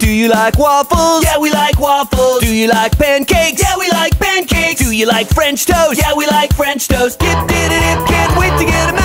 Do you like waffles? Yeah, we like waffles. Do you like pancakes? Yeah, we like pancakes. Do you like French toast? Yeah, we like French toast. Dip, dip, dip, can't wait to get 'em